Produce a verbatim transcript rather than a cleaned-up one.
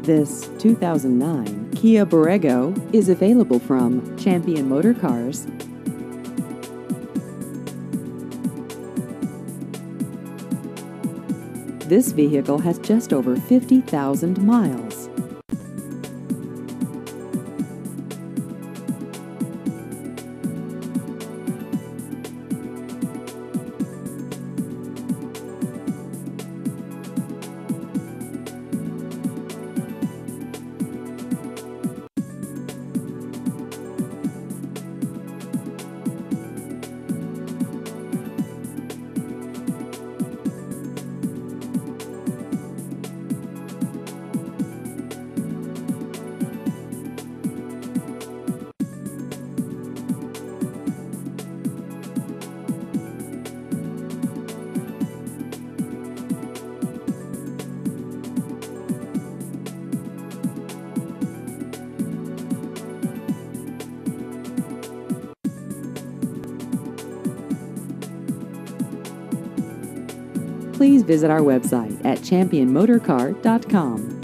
This two thousand nine Kia Borrego is available from Champion Motor Cars. This vehicle has just over fifty thousand miles. Please visit our website at champion motor car dot com.